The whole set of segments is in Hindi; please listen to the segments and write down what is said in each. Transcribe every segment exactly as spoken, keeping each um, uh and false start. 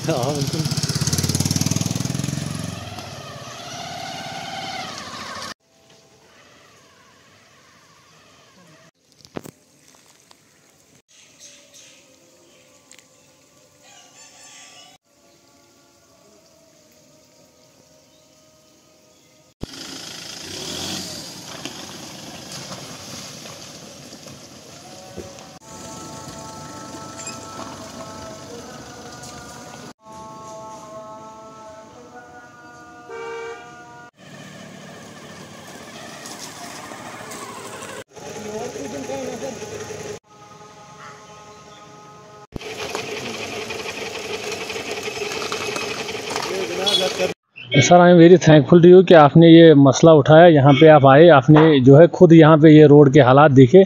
हाँ बिल्कुल। Sir I am very thankful to you कि आपने ये मसला उठाया, यहाँ पे आप आए, आपने जो है खुद यहाँ पे ये रोड के हालात देखे।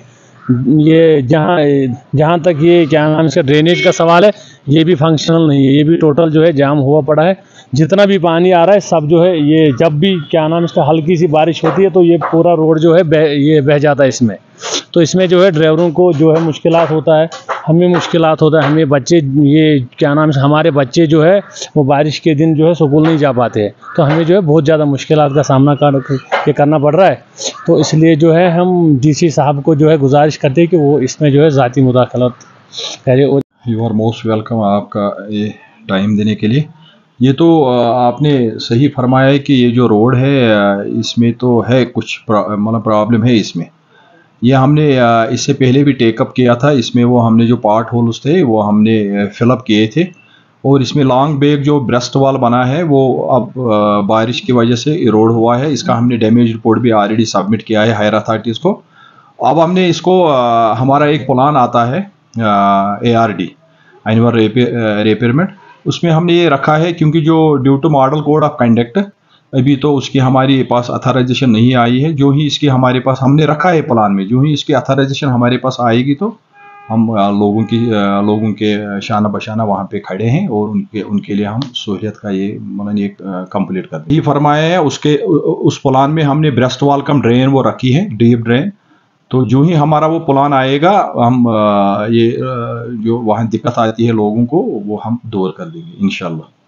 ये जहाँ जहाँ तक ये क्या नाम से ड्रेनेज का सवाल है, ये भी फंक्शनल नहीं है, ये भी टोटल जो है जाम हुआ पड़ा है। जितना भी पानी आ रहा है सब जो है, ये जब भी क्या नाम इसका हल्की सी बारिश होती है तो ये पूरा रोड जो है बह ये बह जाता है इसमें। तो इसमें जो है ड्राइवरों को जो है मुश्किलात होता है, हमें मुश्किलात होता है, हमें बच्चे ये क्या नाम से हमारे बच्चे जो है वो बारिश के दिन जो है स्कूल नहीं जा पाते हैं, तो हमें जो है बहुत ज़्यादा मुश्किलात का सामना कर ये करना पड़ रहा है। तो इसलिए जो है हम डीसी साहब को जो है गुजारिश करते हैं कि वो इसमें जो है ज़ाती मुदाखलत करे। यू आर मोस्ट वेलकम, आपका ये टाइम देने के लिए। ये तो आपने सही फरमाया है कि ये जो रोड है इसमें तो है कुछ मतलब प्रॉब्लम है इसमें। ये हमने इससे पहले भी टेकअप किया था, इसमें वो हमने जो पार्ट होल्स थे वो हमने फिलअप किए थे, और इसमें लॉन्ग बेग जो ब्रेस्ट वाल बना है वो अब बारिश की वजह से इरोड हुआ है। इसका हमने डैमेज रिपोर्ट भी ऑलरेडी सबमिट किया है हायर अथॉरिटीज़ को। अब हमने इसको हमारा एक प्लान आता है A R D annual repairment, उसमें हमने ये रखा है क्योंकि जो due to model code of conduct अभी तो उसकी हमारे पास अथॉराइजेशन नहीं आई है। जो ही इसकी हमारे पास हमने रखा है प्लान में, जो ही इसकी अथॉराइजेशन हमारे पास आएगी तो हम लोगों की लोगों के शाना बशाना वहाँ पे खड़े हैं और उनके उनके लिए हम सहूलियत का ये मतलब ये कंप्लीट कर दें। ये फरमाया है उसके उस प्लान में हमने ब्रेस्ट वाल कम ड्रेन वो रखी है, डीप ड्रेन। तो जो ही हमारा वो प्लान आएगा हम ये जो वहाँ दिक्कत आती है लोगों को वो हम दूर कर देंगे इंशाल्लाह।